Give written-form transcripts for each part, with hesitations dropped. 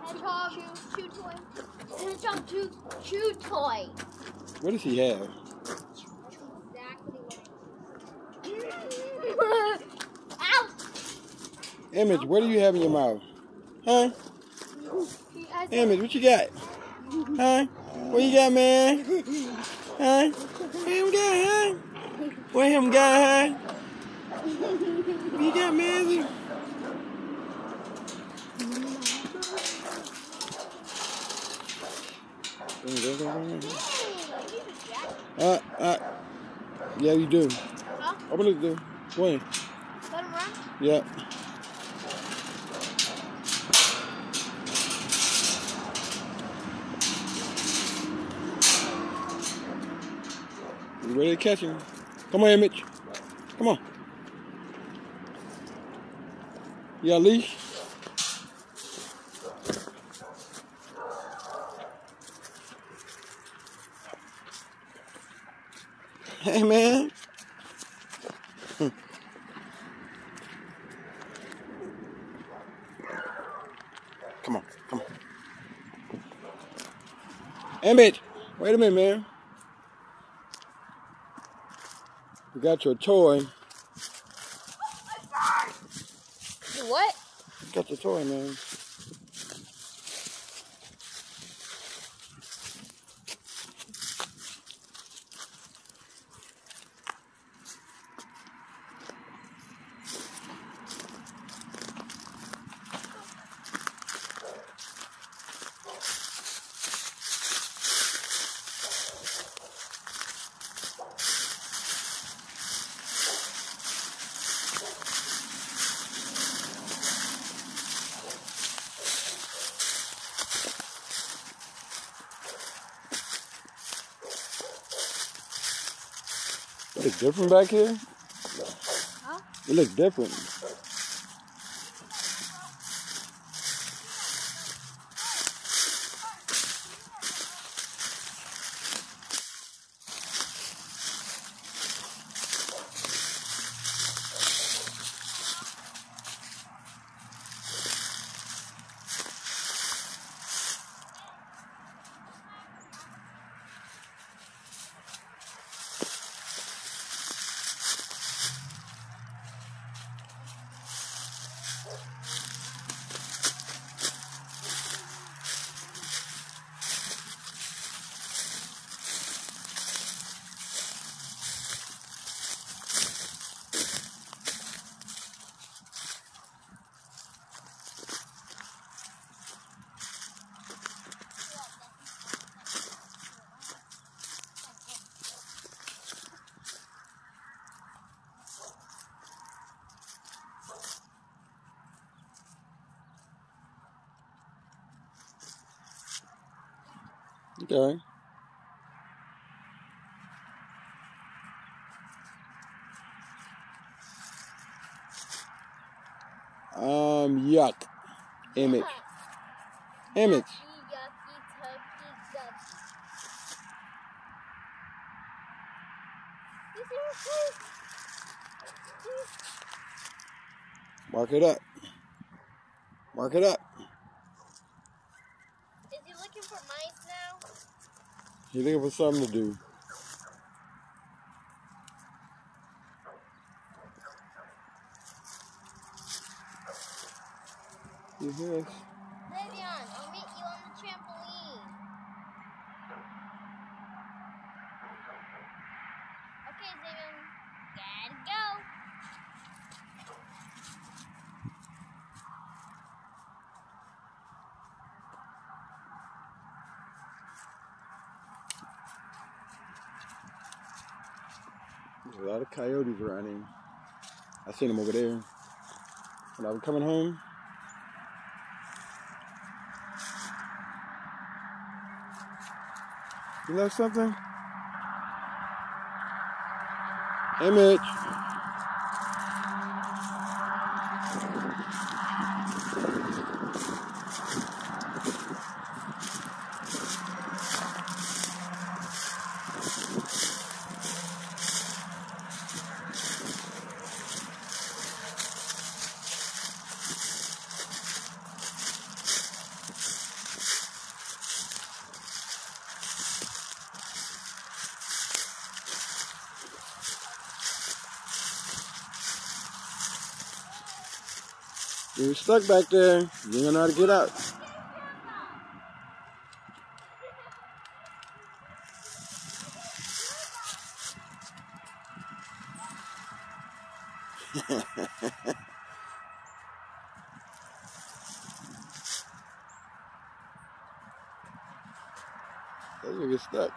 Hedgehog chew toy. Hedgehog chew toy. What does he have? Ow! Image, what do you have in your mouth? Huh? Image, what you got? Huh? What you got, man? Huh? What him got, huh? What him got, huh? What you got, man? Yeah, you do. Huh? Open it, do. Go ahead. Let him run? Yeah. You ready to catch him? Come on here, Mitch. Come on. You got a leash? Hey, man. Come on, come on. Emmett, wait a minute, man. You got your toy. What? You got your toy, man. It look different back here? Huh? It looks different. Okay. Yuck. Image. Image. Mark it up. Mark it up. Is he looking for mice now? He's looking for something to do. You hear us? Le'Veon, I'll meet you on the trampoline. Okay, Le'Veon, gotta go. There's a lot of coyotes running. I seen them over there when I was coming home. You left something? Image. You're stuck back there. You ain't gonna know how to get out. That's gonna get stuck.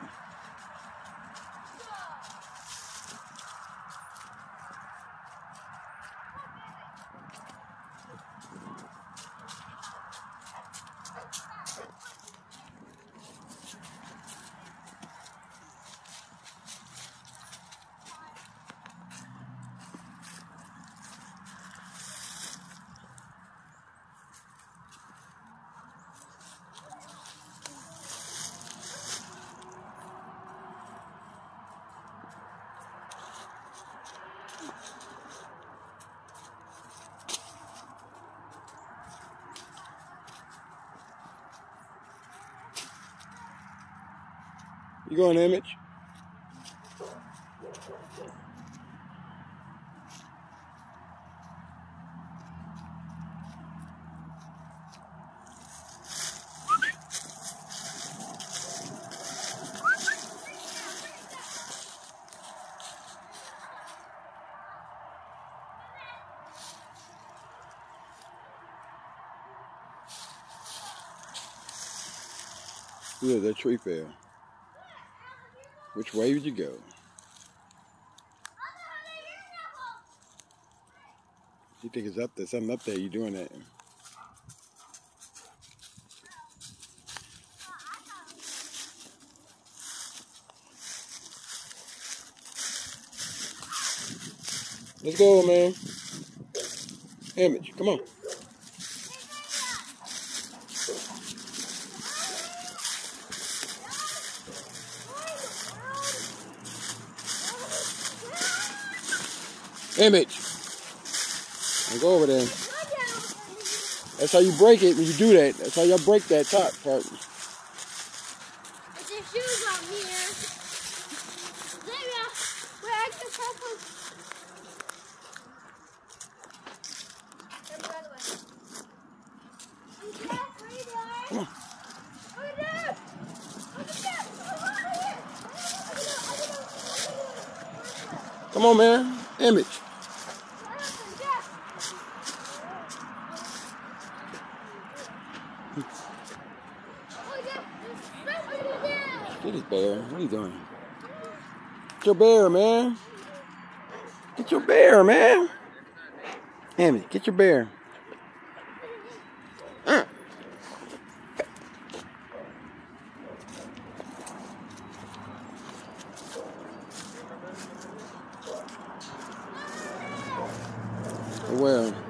You going, Image? Yeah, that tree fell. Which way would you go? You think it's up there? Something up there. You doing that? Let's go, man. Image, come on. Image. I'll go over there. That's how you break it when you do that. That's how y'all break that top part. Put your shoes on here. Where I can help us. Come on. Come on, man. Image. Get his bear. What are you doing? Get your bear, man. Get your bear, man. Image, get your bear. Well.